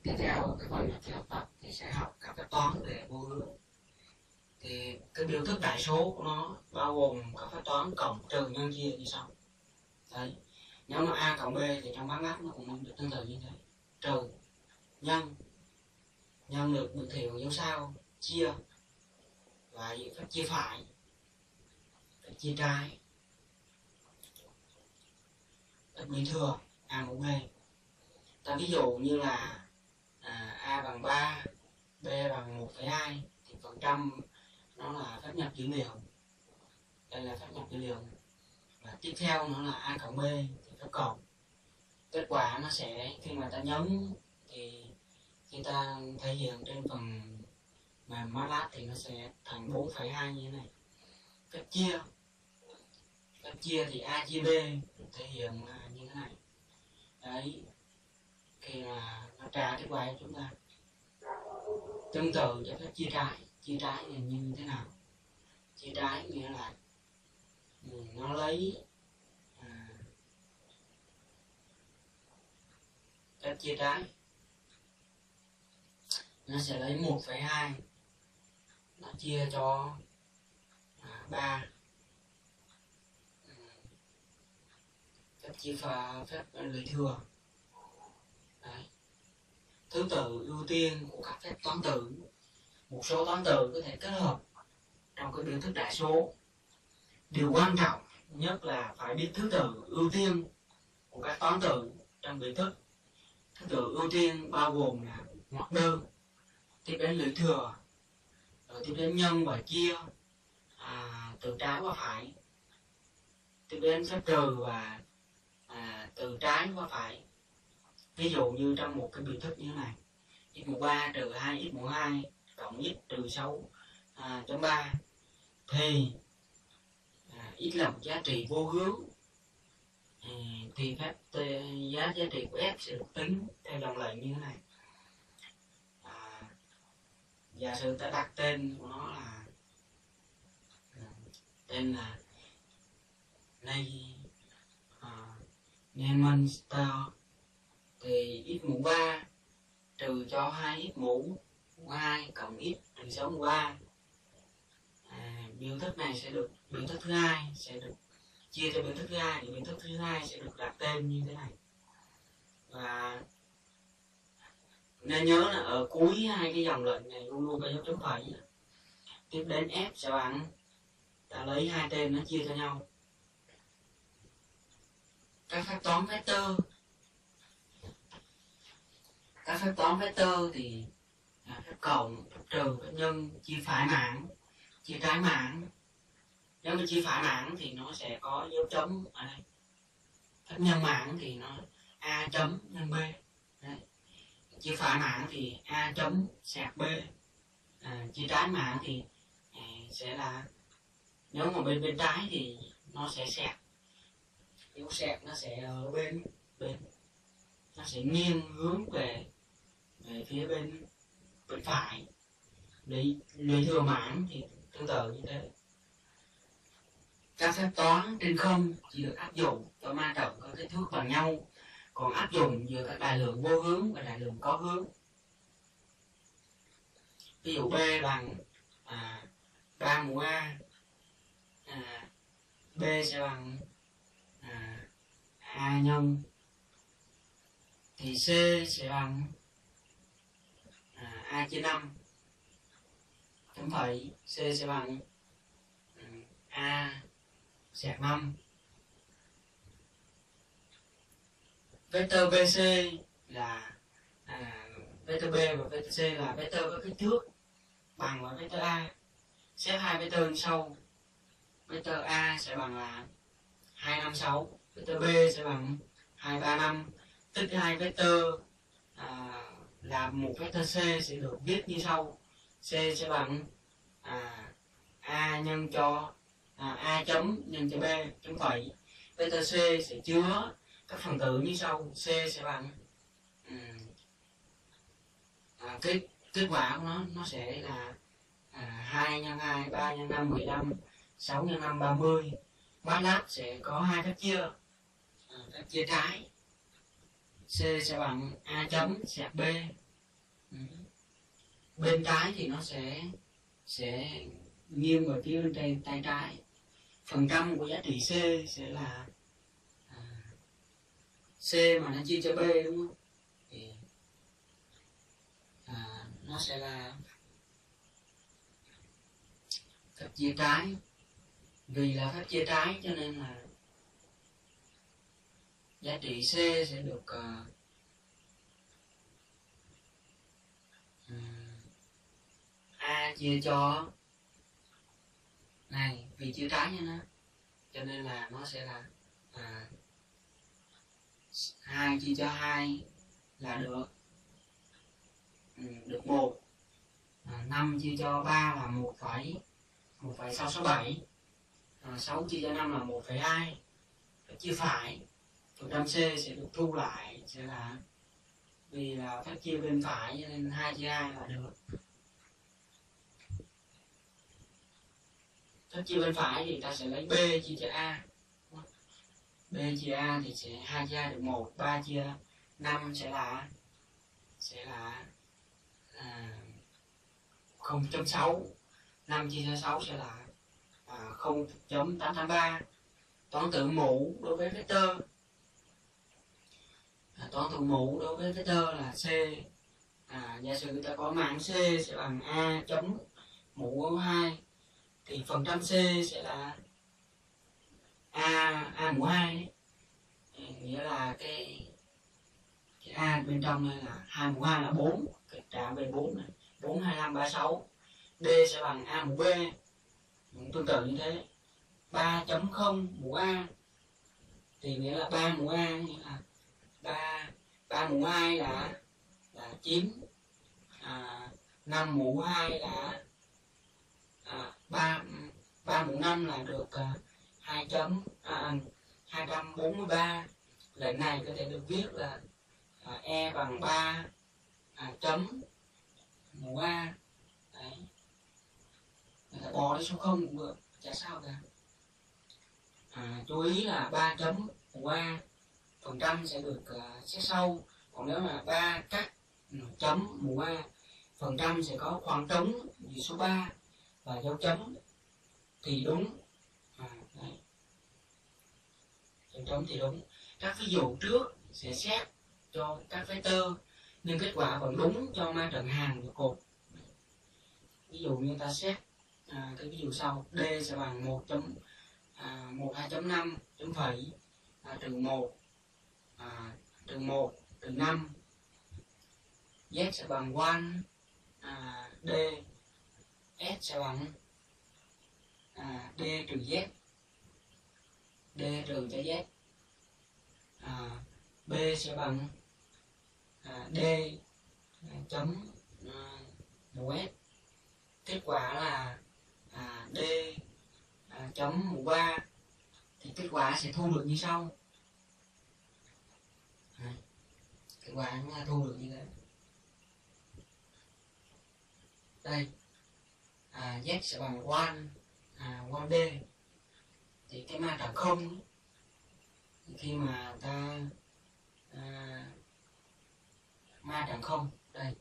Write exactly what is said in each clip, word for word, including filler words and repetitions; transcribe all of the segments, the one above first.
tiếp theo cái phần thi học tập thì sẽ học các phép toán về vô hướng. Thì cái biểu thức đại số của nó bao gồm các phép toán cộng, trừ, nhân, chia như sau. Đấy, nếu nó a cộng b thì trong bát ngát nó cũng được tương tự như thế. Trừ, nhân, nhân được biểu thị bằng dấu sao, chia và phép chia phải, phép chia trái, phép lũy thừa a mũ b. Ta ví dụ như là à, a bằng ba, b bằng một phẩy hai thì phần trăm nó là phép nhập dữ liệu. Đây là phép nhập dữ liệu. Và tiếp theo nó là a cộng b thì phép cộng. Kết quả nó sẽ khi mà ta nhấn thì khi ta thể hiện trên phần mềm MATLAB thì nó sẽ thành bốn phẩy hai như thế này. Phép chia, phép chia thì a chia b thể hiện như thế này. Đấy, khi mà nó trả kết quả cho chúng ta. Tương tự cho phép chia trái, chia trái là như thế nào? Chia trái nghĩa là nó lấy à, phép chia trái nó sẽ lấy một phẩy hai, nó chia cho à, ba, phép chia pha phép lũy thừa. Đấy. Thứ tự ưu tiên của các phép toán tử. Một số toán tử có thể kết hợp trong cái biểu thức đại số. Điều quan trọng nhất là phải biết thứ tự ưu tiên của các toán tử trong biểu thức. Thứ tự ưu tiên bao gồm là ngoặc đơn, tiếp đến lũy thừa, rồi tiếp đến nhân và chia, à, từ trái qua phải, tiếp đến phép trừ và à, từ trái qua phải. Ví dụ như trong một cái biểu thức như thế này, x mũ ba trừ hai x mũ hai cộng x trừ sáu à, chấm ba thì à, x là một giá trị vô hướng, à, thì phép t, giá giá trị của f sẽ được tính theo dòng lệnh như thế này. À, giả sử ta đặt tên của nó là à, tên là này à, Nemonster thì x mũ ba trừ cho hai x mũ hai cộng x trừ sáu mũ ba. À, biểu thức này sẽ được, biểu thức thứ hai sẽ được chia cho biểu thức thứ hai thì biểu thức thứ hai sẽ được đặt tên như thế này. Và nên nhớ là ở cuối hai cái dòng lệnh này luôn luôn có dấu chấm phẩy. Tiếp đến f sẽ bằng, ta lấy hai tên nó chia cho nhau. Các phép toán vector, các phép toán vector thì là phép cộng, phép trừ, phép nhân, chia phải mảng, chia trái mảng. Nếu mà chia phải mảng thì nó sẽ có dấu chấm ở đây. Phép nhân mảng thì nó a chấm nhân b. Đấy. Chia phải mảng thì a chấm sạc b. À, chia trái mảng thì à, sẽ là, nếu mà bên bên trái thì nó sẽ sạc, dấu sạc nó sẽ ở bên bên nó sẽ nghiêng hướng về về phía bên bên phải. Để lũy thừa mảng thì tương tự như thế. Các phép toán trên không chỉ được áp dụng cho ma trận có kích thước bằng nhau, còn áp dụng giữa các đại lượng vô hướng và đại lượng có hướng. Ví dụ b bằng à, ba mũ a, à, b sẽ bằng à, a nhân, thì c sẽ bằng à, a chia năm chấm phẩy, c sẽ bằng um, a sạc năm. Vector bc là à, vector b và vector c là vector có kích thước bằng với vector a. Xếp hai vector như sau. Vector a sẽ bằng là hai năm sáu, vector b sẽ bằng hai ba năm. Tích hai vector à, là một vector c sẽ được viết như sau. C sẽ bằng à, a nhân cho à, a chấm nhân cho b chấm phẩy. Vector c sẽ chứa các phần tử như sau. C sẽ bằng um, à, kết kết quả của nó nó sẽ là à, hai nhân hai, ba nhân năm mười lăm, sáu nhân năm ba mươi. MATLAB sẽ có hai phép chia, à, phép chia trái. C sẽ bằng a chấm sạc b Ừ. Bên trái thì nó sẽ sẽ nghiêng về phía bên tay, tay trái. Phần trăm của giá trị C sẽ là à, C mà nó chia cho B đúng không? Thì à, nó sẽ là phép chia trái. Vì là phép chia trái cho nên là giá trị C sẽ được uh, A chia cho này, vì chia trái nha nó, cho nên là nó sẽ là à, hai chia cho hai là được ừ, được một. À, năm chia cho ba là một phẩy một phẩy sáu sáu bảy. À, sáu chia cho năm là một phẩy hai. Chia phải, phần trăm C sẽ được thu lại sẽ là, vì là phép chia bên phải cho nên hai chia hai là được. Phép chia bên phải thì ta sẽ lấy B chia cho A. B chia A thì sẽ hai chia hai được một, ba chia năm sẽ là sẽ là à, không chấm sáu, năm chia cho sáu sẽ là à, không chấm tám tám ba. Toán tử mũ đối với vector, à, toán tử mũ đối với vector là C. À, giả sử người ta có mạng C sẽ bằng A chấm mũ hai, thì phần trăm C sẽ là A A mũ hai. Nghĩa là cái, cái A bên trong này là hai mũ hai là bốn, cái trả về bốn này, bốn, hai mươi lăm, ba mươi sáu. D sẽ bằng A mũ B. Cũng tương tự như thế. ba chấm không mũ A thì nghĩa là ba mũ A, nghĩa là ba, ba mũ hai là là chín. À, năm mũ hai là à, ba, ba mũ năm là được à, hai chấm à, hai trăm bốn mươi ba. Lệnh này có thể được viết là à, E bằng ba à, chấm mũ A. Đấy. Người ta bỏ đi số không cũng được, chả sao cả. À, chú ý là ba chấm mũ A phần trăm sẽ được uh, xét sâu. Còn nếu là ba cắt chấm mũ A, phần trăm sẽ có khoảng trống vì số ba và dấu chấm thì đúng. À, đấy. Dấu chấm thì đúng. Các ví dụ trước sẽ xét cho các vector nhưng kết quả vẫn đúng cho ma trận hàng và cột. Ví dụ như ta xét à, cái ví dụ sau, D sẽ bằng một chấm à, một hai chấm năm chấm phẩy à, trừ một à, trừ một trừ năm. Z sẽ bằng một à, D. S sẽ bằng à, D trừ Z. D trừ cho Z. À, B sẽ bằng à, D à, chấm à, mũ S. Kết quả là à, D à, chấm mũ ba. Thì kết quả sẽ thu được như sau. À, kết quả chúng ta thu được như thế. Đây à, Z sẽ bằng một à, một D. Thì cái ma trận không khi mà ta à, ma trận không đây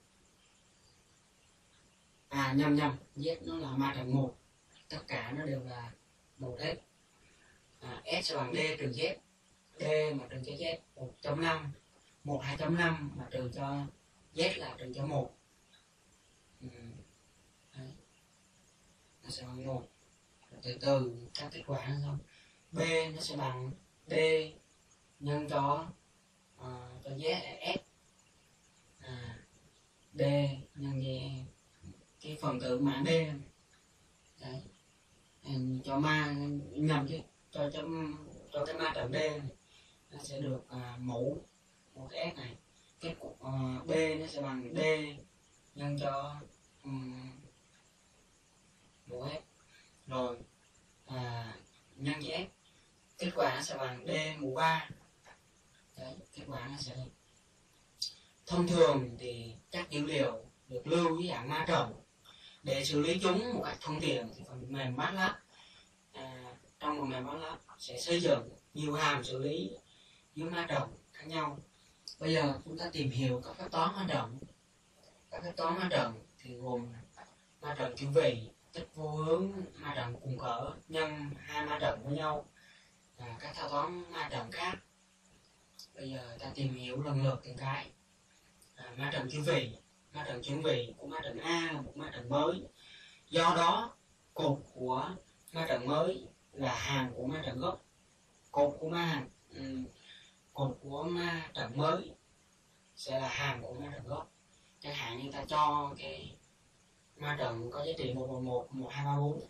à nhầm nhầm Z nó là ma trận một, tất cả nó đều là một hết. À, S sẽ bằng D trừ Z. D mà trừ cho Z một chấm năm, một hai chấm năm mà trừ cho Z là trừ cho một. Ừ. Đấy. Nó sẽ bằng một. Từ từ các kết quả nó xong. B nó sẽ bằng D nhân cho uh, cho Z S à, D nhân về cái phần tử mã D. Đấy. Cho ma nhầm chứ cho cho cho cái ma trận D này, nó sẽ được uh, mũ một cái S này. Kết uh, B nó sẽ bằng D nhân cho um, mũ S rồi à, nhân với S. Kết quả sẽ bằng D mũ ba. Đấy, kết quả nó sẽ là thông thường thì các dữ liệu được lưu với dạng ma trận. Để xử lý chúng một cách thuận tiện thì phần mềm MATLAB à, trong phần mềm MATLAB sẽ xây dựng nhiều hàm xử lý dưới ma trận khác nhau. Bây giờ chúng ta tìm hiểu các phép toán ma trận. các phép toán ma trận thì gồm ma trận chu vị, tích vô hướng, ma trận cùng cỡ nhân hai ma trận với nhau, và các thao toán ma trận khác. Bây giờ ta tìm hiểu lần lượt từng cái. À, ma trận chu vị, ma trận chuyển vị của ma trận A là một ma trận mới, do đó cột của ma trận mới là hàng của ma trận gốc. Cột của ma hàng um, cột của ma trận mới sẽ là hàng của ma trận gốc. Chẳng hạn như ta cho cái ma trận có giá trị một một một, một hai ba bốn,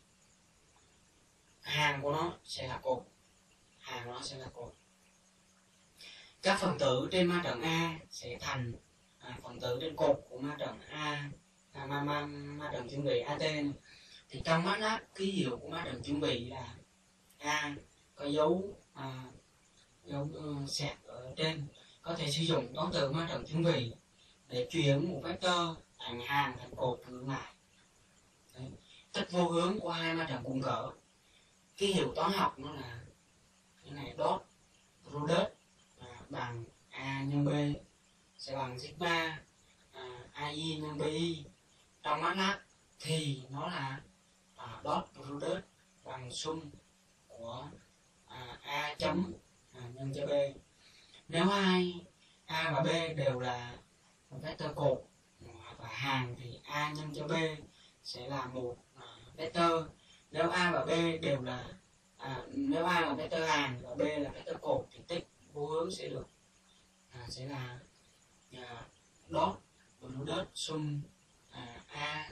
hàng của nó sẽ là cột, hàng của nó sẽ là cột. Các phần tử trên ma trận A sẽ thành à, phần tử trên cột của ma trận A, à, ma, ma, ma trận chuẩn bị a tê. Thì trong MATLAB ký hiệu của ma trận chuẩn bị là A, có dấu à, dấu uh, xẹt ở trên. Có thể sử dụng toán từ ma trận chuẩn bị để chuyển một vector thành hàng thành cột ngược lại. Đấy. Tích vô hướng của hai ma trận cùng cỡ, ký hiệu toán học nó là cái này, dot product à, bằng A nhân B sẽ bằng sigma à, a i nhân bi. Trong MATLAB thì nó là à, dot product bằng sum của à, A chấm à, nhân cho B. Nếu hai A và B đều là một vector cột và hàng thì A nhân cho B sẽ là một à, vector. Nếu A và B đều là à, nếu A là vector hàng và B là vector cột thì tích vô hướng sẽ được à, sẽ là à, dot product sum à, A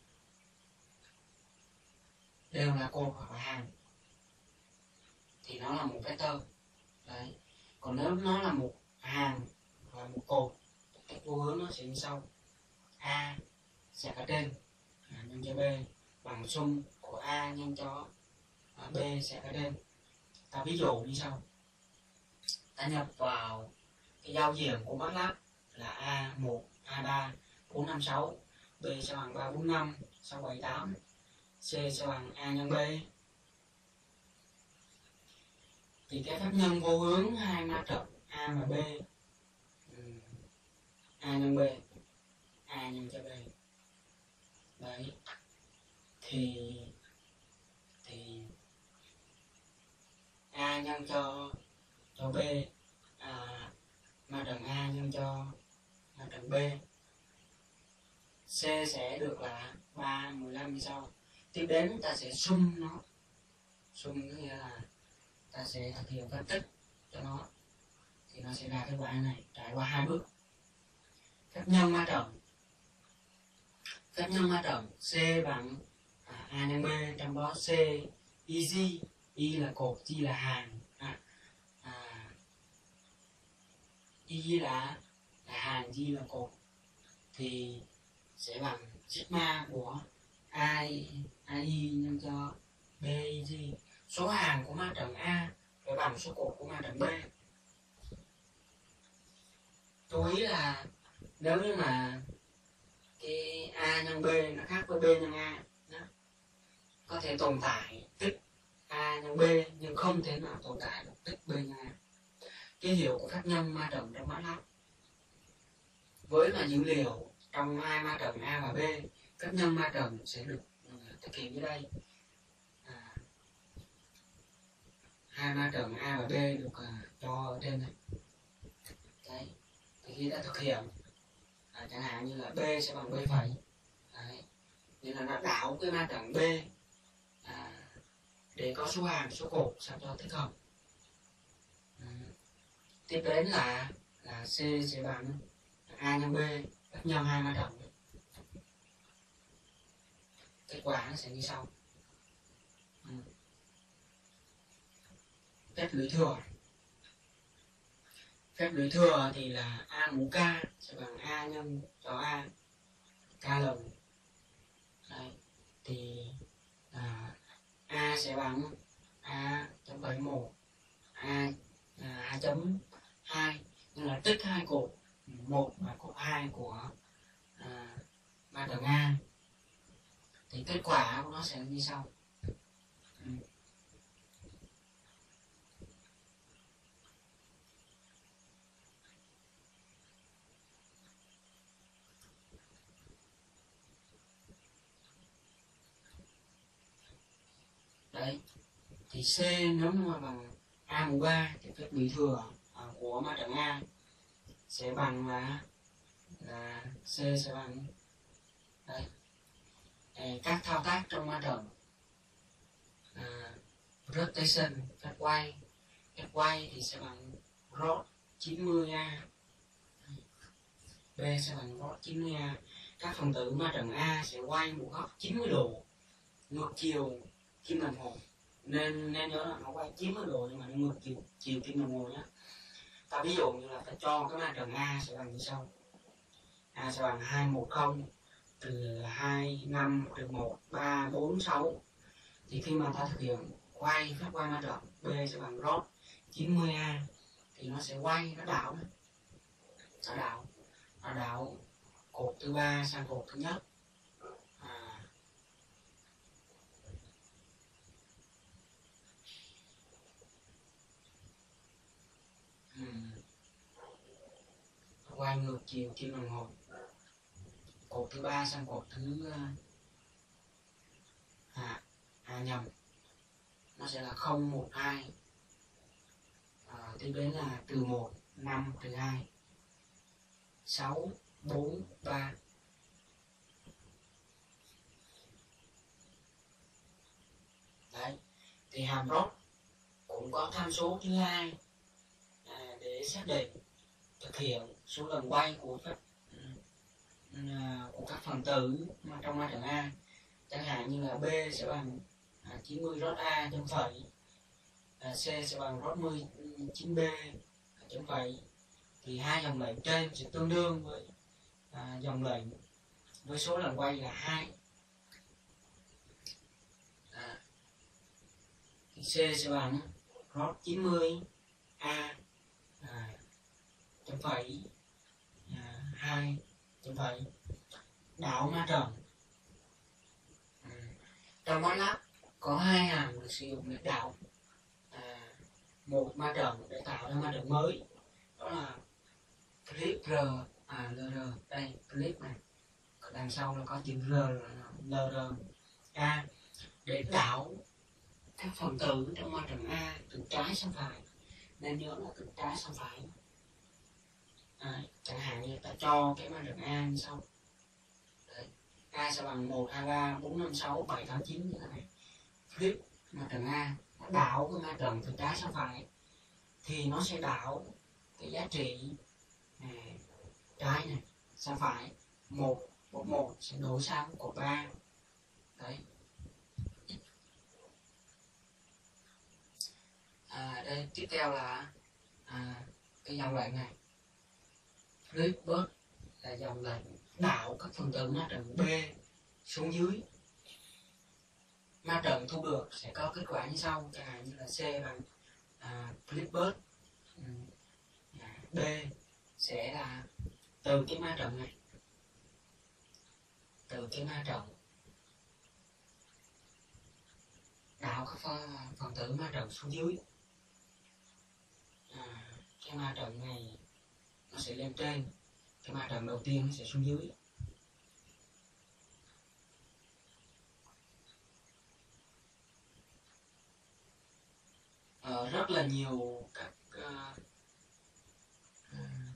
đều là cột hoặc là hàng thì nó là một vector. Đấy. Còn nếu nó là một hàng và một cột, tích vô hướng nó sẽ như sau: A sẽ ở trên à, nhân cho B bằng sum của A nhân cho à, B sẽ ở trên. Ta ví dụ như sau: ta nhập vào cái giao diện của MATLAB là A một, A ba, bốn, năm, sáu, B sẽ bằng ba, bốn, năm, sáu, bảy, tám, C sẽ bằng A nhân B. Thì cái phép nhân vô hướng hai ma trận A và B, A nhân B, A nhân cho B. Đấy. Thì thì A nhân cho cho B à, ma trận A nhân cho ma trận B, C sẽ được là ba, mười lăm như sau. Tiếp đến ta sẽ sum nó, sum nghĩa là ta sẽ thực hiện phép tích cho nó thì nó sẽ ra cái quả này trải qua hai bước. Phép nhân ma trận, phép nhân ma trận C bằng à, A nhân B, trong đó C easy, y là cột, g là hàng à, à, y là là hàng, g là cột thì sẽ bằng sigma của I I nhân cho B G. Số hàng của ma trận A phải bằng số cột của ma trận B. Chú ý là nếu như mà cái A nhân B nó khác với B nhân A đó, có thể tồn tại tích A nhân B nhưng không thể nào tồn tại được tích B nhân A. Ký hiệu của phép nhân ma trận trong MATLAB với mà dữ liệu trong hai ma trận A và B, phép nhân ma trận sẽ được thực hiện dưới đây. À, hai ma trận A và B được à, cho ở trên này. Đấy. Thì khi đã thực hiện à, chẳng hạn như là B sẽ bằng B phẩy. Đấy. Nên là nó đảo cái ma trận B à, để có số hàng, số cột sao cho thích hợp. À, tiếp đến là là C sẽ bằng A nhân B, phép nhân hai ma trận. Kết quả nó sẽ như sau. Ừ. Phép lũy thừa, phép lũy thừa thì là A mũ K sẽ bằng A nhân cho A K lần. Đấy. Thì à, A sẽ bằng A chấm bảy một, A à, hai chấm hai, nên là tích hai cột một và cột hai của à, ma trận A. Thì kết quả của nó sẽ như sau. Ừ. thì C nếu mà bằng A mũ ba thì phép bị thừa à, của ma trận A sẽ bằng là là C sẽ bằng đây. À, các thao tác trong ma trận à, rotation phép quay phép quay thì sẽ bằng rốt chín mươi A, B sẽ bằng rốt chín mươi A. Các phần tử ma trận A sẽ quay một góc chín mươi độ ngược chiều kim đồng hồ, nên nên nhớ là nó quay chín mươi độ nhưng mà nó ngược chiều chiều kim đồng hồ nhé. Ta ví dụ như là ta cho cái ma trận A sẽ bằng như sau: A sẽ bằng hai một không trừ hai năm trừ một ba bốn sáu. Thì khi mà ta thực hiện quay phép quay ma trận, B sẽ bằng rốt chín mươi A thì nó sẽ quay, nó đảo nó đảo nó đảo cột thứ ba sang cột thứ nhất. À, um, quay ngược chiều kim đồng hồ, cột thứ ba sang cột thứ à, à nhầm, nó sẽ là không một hai, à, tiếp đến là trừ một năm trừ hai sáu bốn ba. Đấy, thì hàm rốt cũng có tham số thứ hai à, để xác định thực hiện số lần quay của phép à, của các phần tử mà trong ma trận A. Chẳng hạn như là B sẽ bằng à, chín mươi rốt A chấm phẩy, à, C sẽ bằng rốt mười chín B chấm phẩy. Thì hai dòng lệnh trên sẽ tương đương với à, dòng lệnh với số lần quay là hai. À, thì C sẽ bằng rốt chín mươi A à, chấm phẩy à, hai chấm phẩy đảo ma trận. Ừ. Trong MATLAB có hai hàm được sử dụng để đảo à, một ma trận để tạo ra ma trận mới, đó là clip R à lr, đây clip này đằng sau là có chữ R là lr A, để đảo các phần tử trong ma trận A từ trái sang phải, nên nhớ là từ trái sang phải. À, chẳng hạn như ta cho cái ma trận A như sau: đấy, A sẽ bằng một hai ba bốn năm sáu bảy tám chín như thế này. Flip ma trận A nó đảo cái ma trận từ trái sang phải thì nó sẽ đảo cái giá trị à, trái này sang phải, một một một sẽ đổi sang cột ba. Đấy, à, đây tiếp theo là à, cái dòng lệnh này flip bớt là dòng lệnh đảo các phần tử ma trận B xuống dưới. Ma trận thu được sẽ có kết quả như sau, chẳng hạn như là C bằng à, flip bớt ừ, à, B sẽ là từ cái ma trận này, từ cái ma trận đảo các phần, phần tử ma trận xuống dưới. À, cái ma trận này nó sẽ lên trên, cái ma trận đầu tiên nó sẽ xuống dưới. Ờ, rất là nhiều các, uh, uh,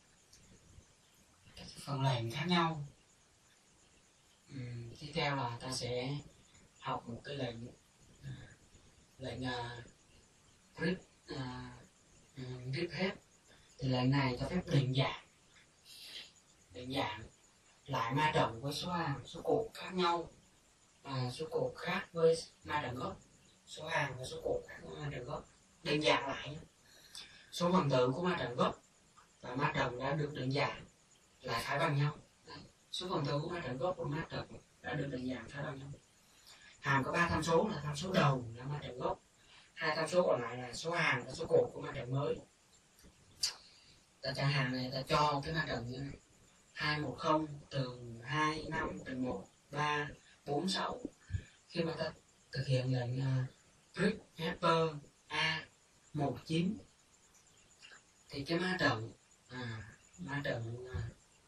các phần lệnh khác nhau. uhm, tiếp theo là ta sẽ học một cái lệnh uh, lệnh uh, grip uh, uh, grip head. Thì lệnh này cho phép định dạng định dạng lại ma trận với số hàng số cột khác nhau, à, số cột khác với ma trận gốc, số hàng và số cột khác với ma trận gốc, định dạng lại số phần tử của ma trận gốc và ma trận đã được định dạng là phải bằng nhau. Đấy, số phần tử của ma trận gốc và ma trận đã được định dạng phải bằng nhau. Hàm có ba tham số là tham số đầu là ma trận gốc, hai tham số còn lại là số hàng và số cột của ma trận mới. Ta chẳng hạn này, ta cho cái ma trận như này hai một không từ hai năm trừ một ba bốn sáu. Khi mà ta thực hiện lệnh uh, print helper A một chín thì cái ma trận à, ma trận uh,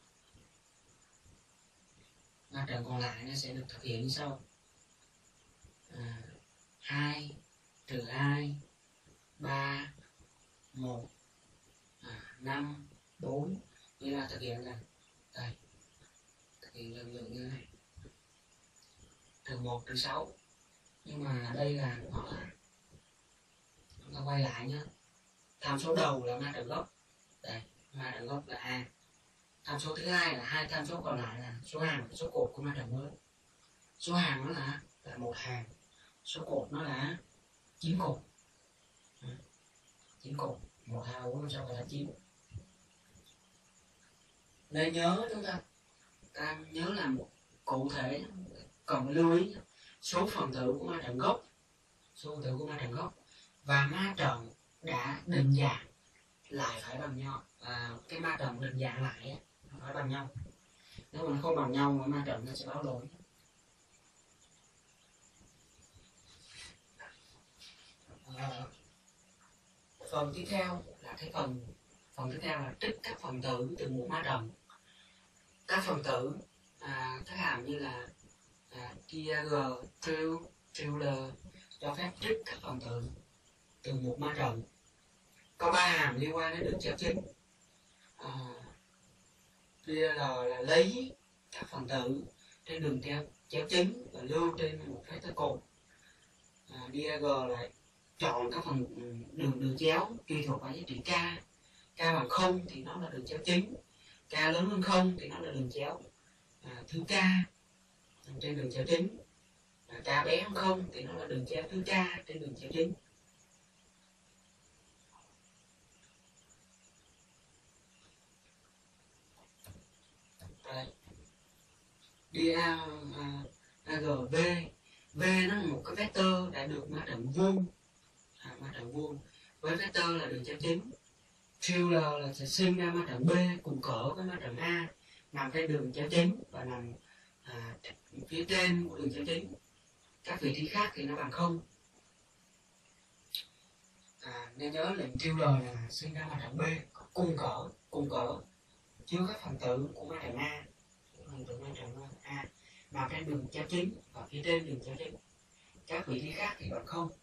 ma trận còn lại nó sẽ được thực hiện như sau: à, hai trừ hai, ba, một, năm, bốn. Như là thực hiện là đây, thực hiện lần lượt như thế này, trừ một, trừ sáu. Nhưng mà đây là nó là chúng ta quay lại nhé. Tham số đầu là ma trận gốc, đây ma trận gốc là A. Tham số thứ hai là hai tham số còn lại là số hàng và số cột của ma trận mới. Số hàng nó là là một hàng, số cột nó là chín cột. chín cột, một, hai, bốn, năm, sáu, bảy, tám, chín. Nên nhớ chúng ta, ta nhớ là một cụ thể, còn lưu ý số phần tử của ma trận gốc, số phần tử của ma trận gốc và ma trận đã định dạng lại phải bằng nhau. À, cái ma trận định dạng lại phải bằng nhau. Nếu mà nó không bằng nhau mà ma trận nó sẽ báo lỗi. À, phần tiếp theo là cái phần phần tiếp theo là trích các phần tử từ một ma trận. Các phần tử à, các hàm như là à, diag, trill, triller cho phép trích các phần tử từ một ma trận. Có ba hàm liên quan đến đường chéo chính. à, diag là lấy các phần tử trên đường chéo chéo chính và lưu trên một vector cột. à, diag là chọn các phần đường đường chéo tùy thuộc vào giá trị k. K bằng không thì nó là đường chéo chính, k lớn hơn không thì nó là đường chéo à, thứ k trên đường chéo chính, à, k bé hơn không thì nó là đường chéo thứ k trên đường chéo chính. Đây. diag v, v nó là một cái vector đã được ma trận vuông, à, ma trận vuông với vector là đường chéo chính. Triller là sẽ sinh ra ma trận B cùng cỡ với ma trận A nằm trên đường chéo chính và nằm à, phía trên của đường chéo chính. Các vị trí khác thì nó bằng không. À, nên nhớ lệnh Triller là sinh ra ma trận B cùng cỡ, cùng cỡ chứa các phần tử của ma trận A, phần tử ma trận A nằm trên đường chéo chính và phía trên đường chéo chính. Các vị trí khác thì bằng không.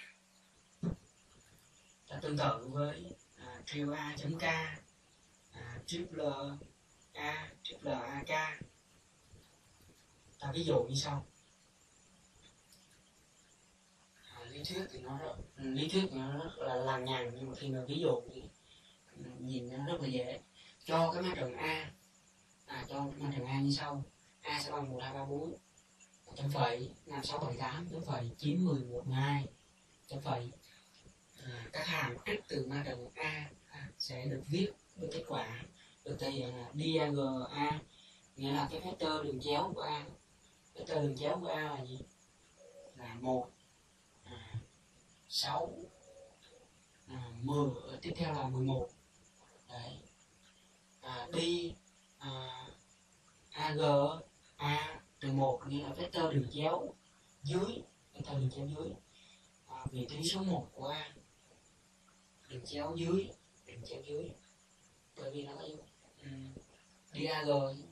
Ta tương tự với à, trill a chấm k, à, triple a, triple ak. Ta ví dụ như sau. À, lý thuyết thì nó rất, lý thuyết thì nó rất là lằng nhằng, nhưng mà khi mà ví dụ thì nhìn nó rất là dễ. Cho cái ma trận A, à, cho ma trận A như sau. A sẽ bằng một, hai, ba, bốn chấm phẩy năm, sáu, bảy, tám chấm phẩy chín, mười, một, mười hai chấm phẩy. À, các hàm trích từ ma trận A à, sẽ được viết với kết quả được thể hiện là diag A, nghĩa là cái vector đường chéo của A. Vector đường chéo của A là gì? Là một, à, sáu, à, mười, tiếp theo là mười một. Đấy. À, đi à, ag A trừ một nghĩa là vector đường chéo dưới, vector đường chéo dưới. À, vị trí số một của A, đường chéo dưới, đường chéo dưới, bởi vì nó có um, diag.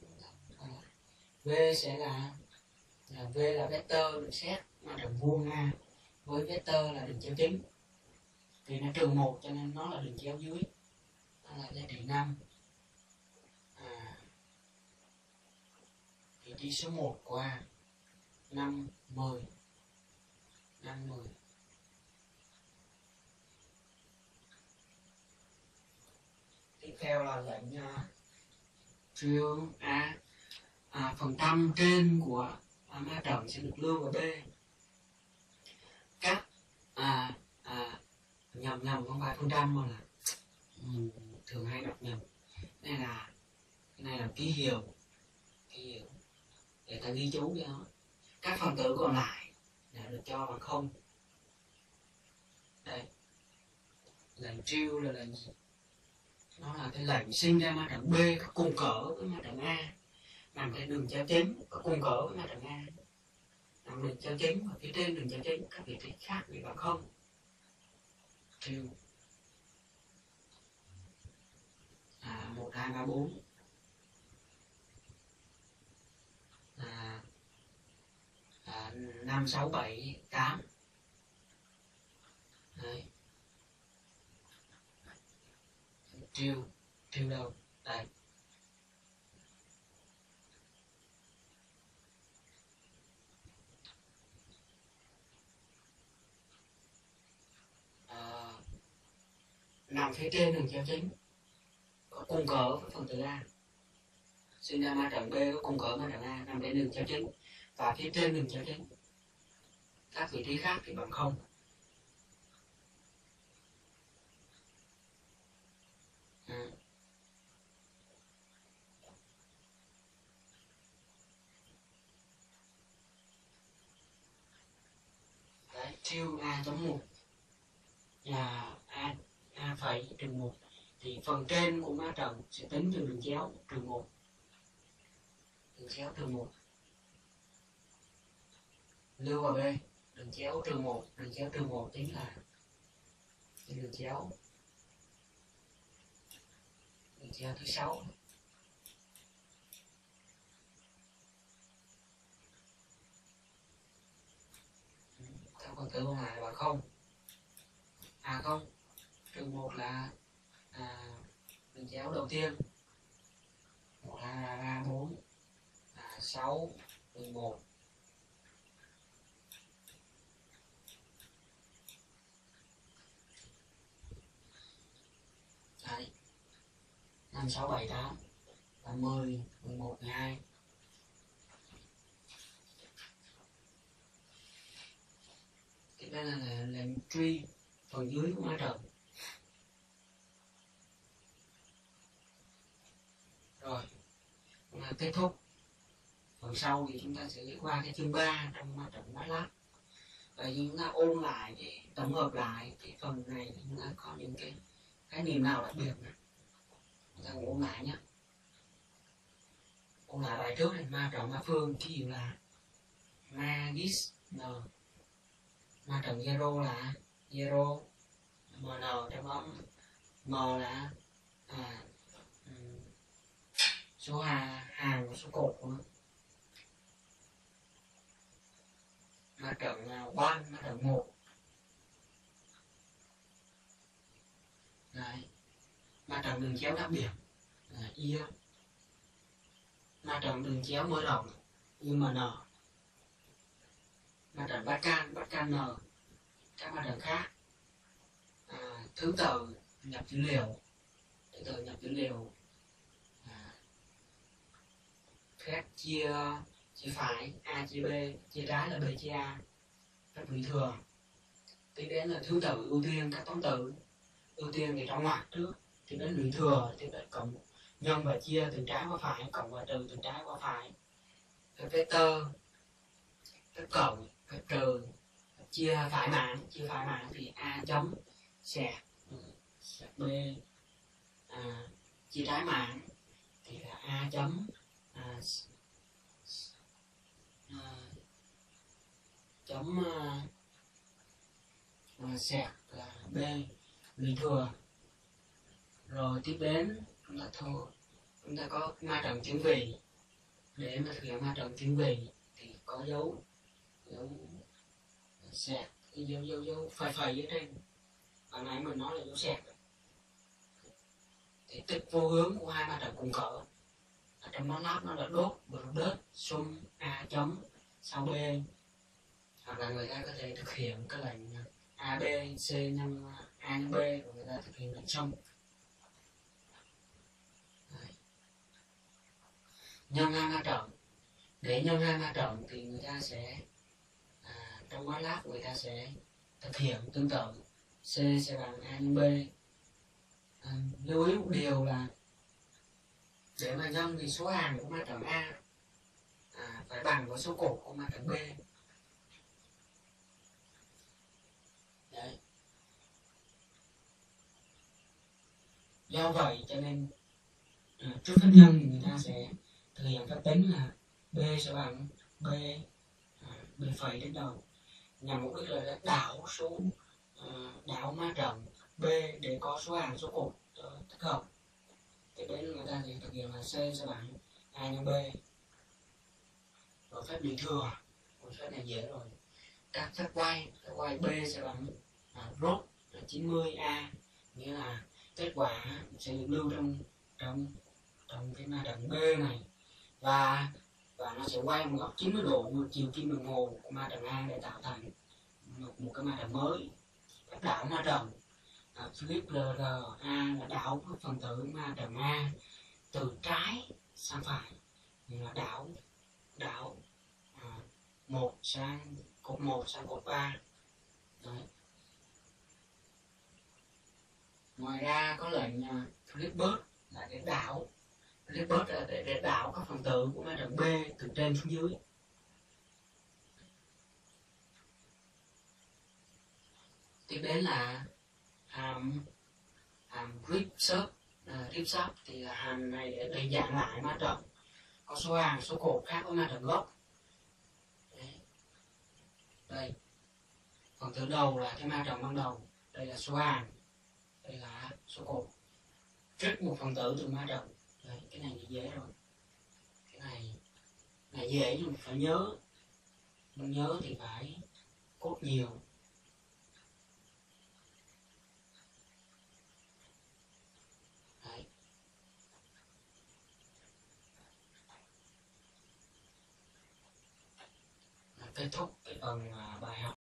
V sẽ là, là V là vector được xét ma trận vuông A với vector là đường chéo chính, thì nó trừ một cho nên nó là đường chéo dưới, nó là giá trị năm. À, vị trí số một của A năm, mười, năm, mười. Tiếp theo là lệnh uh, trill A, à, phần trăm trên của à, ma trận sẽ được lưu vào B. Các à, à, nhầm nhầm không phải phần trăm mà là um, thường hay đọc nhầm. Đây là cái này là ký hiệu, ký hiệu để ta ghi chú cho nó. Các phần tử còn lại đã được cho bằng không. Đây, lệnh trill là lệnh gì? Nó là cái lệnh sinh ra ma trận B có cùng cỡ với ma trận A nằm trên đường chéo chính, có cùng cỡ với ma trận A nằm đường chéo chính và phía trên đường chéo chính các vị trí khác bị bằng không. Trill à, một, hai, ba, bốn à, à, năm, sáu, bảy, tám trừ trừ đâu đây, à, nằm phía trên đường chéo chính có cùng cỡ với phần tử A, sinh ra ma trận B có cùng cỡ ma trận A nằm trên đường chéo chính, và phía trên đường chéo chính các vị trí khác thì bằng không. À. Đấy, trừ A chấm một là A, A phẩy trừ một, thì phần trên của ma trận sẽ tính từ đường chéo trừ một, đường chéo trừ một lưu vào B, đường chéo trừ một, đường chéo trừ một tính là đường chéo đường chéo thứ sáu, theo phần tử còn lại là không, à không, trừ một là à, đường chéo đầu tiên, một là ba bốn là sáu mười một, đấy, năm sáu bảy tám là mười mười một mười hai. Tiếp đến là, là lệnh truy phần dưới của ma trận. Rồi là kết thúc. Phần sau thì chúng ta sẽ đi qua cái chương ba trong ma trận MATLAB. Vậy chúng ta ôn lại để tổng hợp lại cái phần này, thì chúng ta có những cái khái niệm nào đặc biệt này. Chúng ta cùng ôn lại nhé. Ôn lại bài trước này, ma trận ma phương ví dụ là magis n, ma trận zero là zero mn, trong đó m là à, số hàng, hàng và số cột của nó. Ma trận one, ma trận một. Đấy. Ma trận đường chéo đặc biệt là i. Ma trận đường chéo mở rộng i m n. Ma trận bát can, bát can n. Các ma trận khác à, thứ tự nhập dữ liệu, thứ tự nhập dữ liệu à, phép chia chia phải a chia b, chia trái là b chia a, phép lũy thừa. Tiếp đến là thứ tự ưu tiên các toán tử, ưu tiên thì trong ngoặc trước, tiếp đến lũy thừa, tiếp đến cộng nhân và chia từ trái qua phải, cộng và trừ từ trái qua phải, phép vector, phép cộng, phép trừ, phép chia phải mảng, chia phải mảng thì a chấm sẹt sẹt b, à, chia trái mảng thì là a chấm à, à, chấm à, à, sẹt là b lũy thừa. Rồi tiếp đến chúng ta thôi chúng ta có ma trận chuyển vị. Để mà thực hiện ma trận chuyển vị thì có dấu dấu sẹt, dấu dấu dấu phẩy phẩy ở trên, hồi nãy mình nói là dấu sẹt. Thì tích vô hướng của hai ma trận cùng cỡ ở trong MATLAB nó là đốt product sum a chấm sau b, hoặc là người ta có thể thực hiện cái lệnh a b c nhân a nhân b, rồi người ta thực hiện lệnh sum. Nhân hai ma trận, để nhân hai ma trận thì người ta sẽ à, trong MATLAB người ta sẽ thực hiện tương tự, c sẽ bằng a nhân b. À, lưu ý một điều là để mà nhân thì số hàng của ma trận a à, phải bằng với số cột của ma trận b. Đấy. Do vậy cho nên à, trước phép nhân thì người ta sẽ thực hiện phép tính là b sẽ bằng b à, b phẩy đến đầu, nhằm mục đích là đảo số à, đảo ma trận b để có số hàng số cột uh, thích hợp. Tiếp đến người ta thì thực hiện là c sẽ bằng a nhân b. Rồi phép lũy thừa, rồi phép này dễ rồi. Các phép quay, phép quay b sẽ bằng à, rốt là chín mươi a, nghĩa là kết quả sẽ được lưu trong trong trong cái ma trận B này, và và nó sẽ quay một góc chín mươi độ ngược chiều kim đồng hồ của ma trận A để tạo thành một, một cái ma trận mới. Phép đảo ma trận à, Philip rờ rờ a là đảo các phần tử ma trận A từ trái sang phải, là đảo đảo à, một sang cột một sang cột ba. Đấy. Ngoài ra có lệnh uh, Flipbird là để đảo Flipbird là để, để đảo các phần tử của ma trận B từ trên xuống dưới. Tiếp đến là hàm hàm rip sub à, rip sub thì là hàm này để định dạng lại ma trận, có số hàng số cột khác với ma trận gốc. Đấy. Đây, phần tử đầu là cái ma trận ban đầu, đây là số hàng, đây là số cột, trích một phần tử từ ma trận. Đấy, cái này thì dễ rồi, cái này này dễ nhưng phải nhớ, muốn nhớ thì phải cốt nhiều. Đấy. Kết thúc cái phần bài học